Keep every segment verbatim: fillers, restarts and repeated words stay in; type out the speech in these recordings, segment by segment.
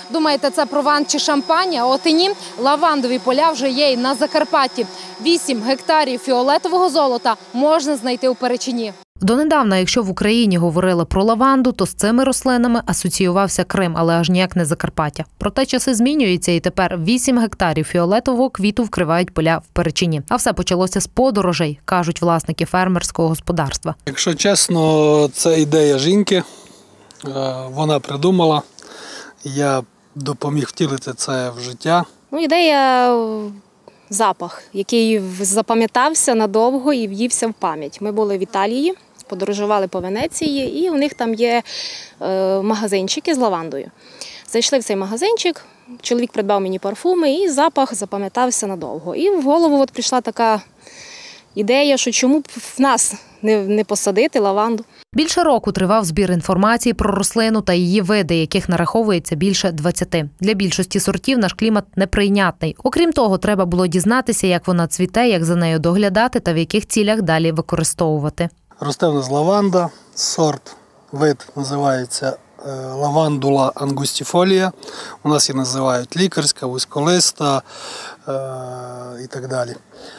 Думаєте, це прован чи шампань? А от і ні. Лавандові поля вже є і на Закарпатті. Вісім гектарів фіолетового золота можна знайти у Перечині. Донедавна, якщо в Україні говорили про лаванду, то з цими рослинами асоціювався Крим, але аж ніяк не Закарпаття. Проте часи змінюються, і тепер вісім гектарів фіолетового квіту вкривають поля в Перечині. А все почалося з подорожей, кажуть власники фермерського господарства. Якщо чесно, це ідея жінки. Вона придумала, я допоміг втілити це в життя. Ну, ідея – запах, який запам'ятався надовго і в'ївся в пам'ять. Ми були в Італії, подорожували по Венеції, і у них там є магазинчики з лавандою. Зайшли в цей магазинчик, чоловік придбав мені парфуми, і запах запам'ятався надовго. І в голову от прийшла така ідея, що чому б в нас не, не посадити лаванду. Більше року тривав збір інформації про рослину та її види, яких нараховується більше двадцяти. Для більшості сортів наш клімат неприйнятний. Окрім того, треба було дізнатися, як вона цвіте, як за нею доглядати та в яких цілях далі використовувати. Росте в нас лаванда, сорт, вид називається лавандула ангустіфолія. У нас її називають лікарська, вузьколиста е і так далі.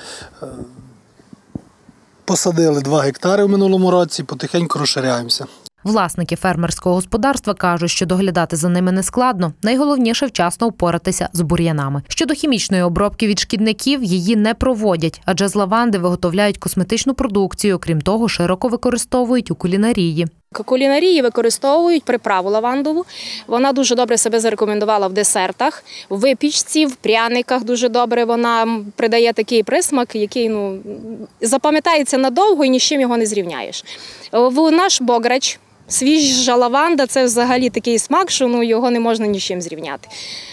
Посадили два гектари в минулому році, потихеньку розширяємося. Власники фермерського господарства кажуть, що доглядати за ними не складно. Найголовніше – вчасно впоратися з бур'янами. Щодо хімічної обробки від шкідників, її не проводять, адже з лаванди виготовляють косметичну продукцію, крім того, широко використовують у кулінарії. У кулінарії використовують приправу лавандову. Вона дуже добре себе зарекомендувала в десертах, в випічці, в пряниках дуже добре вона придає такий присмак, який ну, запам'ятається надовго і ні з чим його не зрівняєш. В наш бограч, свіжа лаванда – це взагалі такий смак, що ну, його не можна ні з чим зрівняти.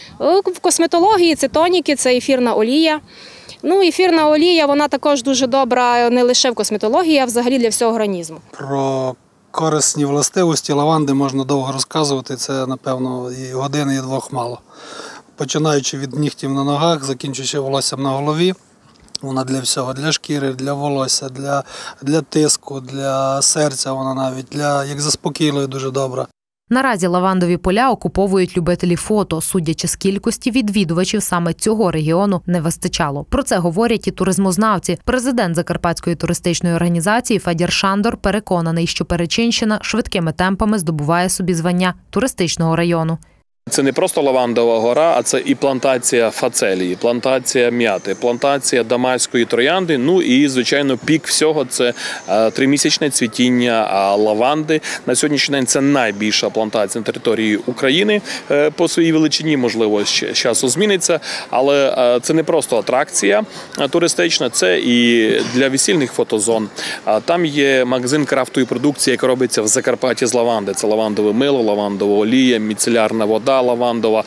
В косметології це тоніки, це ефірна олія. Ну, ефірна олія, вона також дуже добра не лише в косметології, а взагалі для всього організму. Про корисні властивості лаванди можна довго розказувати, це, напевно, і години, і двох мало. Починаючи від нігтів на ногах, закінчуючи волоссям на голові, вона для всього, для шкіри, для волосся, для, для тиску, для серця, вона навіть, для, як заспокійливо, дуже добра. Наразі лавандові поля окуповують любителі фото. Судячи з кількості відвідувачів, саме цього регіону не вистачало. Про це говорять і туризмознавці. Президент Закарпатської туристичної організації Федір Шандор переконаний, що Перечинщина швидкими темпами здобуває собі звання туристичного району. Це не просто лавандова гора, а це і плантація фацелії, плантація м'яти, плантація дамаської троянди, ну і, звичайно, пік всього – це тримісячне цвітіння лаванди. На сьогоднішній день це найбільша плантація на території України по своїй величині, можливо, з часу зміниться, але це не просто атракція туристична, це і для весільних фотозон. Там є магазин крафтової продукції, яка робиться в Закарпатті з лаванди. Це лавандове мило, лавандова олія, міцелярна вода, лавандова,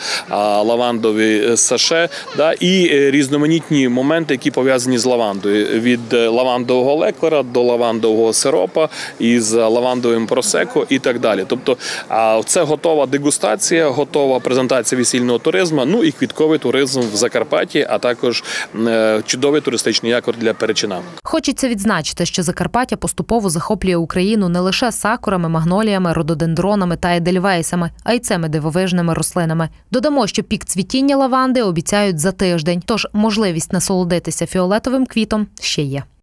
лавандові саше, да, і різноманітні моменти, які пов'язані з лавандою. Від лавандового леквера до лавандового сиропа, із лавандовим просеко і так далі. Тобто це готова дегустація, готова презентація весільного туризму, ну і квітковий туризм в Закарпатті, а також чудовий туристичний якор для Перечина. Хочеться відзначити, що Закарпаття поступово захоплює Україну не лише сакурами, магноліями, рододендронами та едельвейсами, а й цими дивовижними рослинами. Додамо, що пік цвітіння лаванди обіцяють за тиждень, тож можливість насолодитися фіолетовим квітом ще є.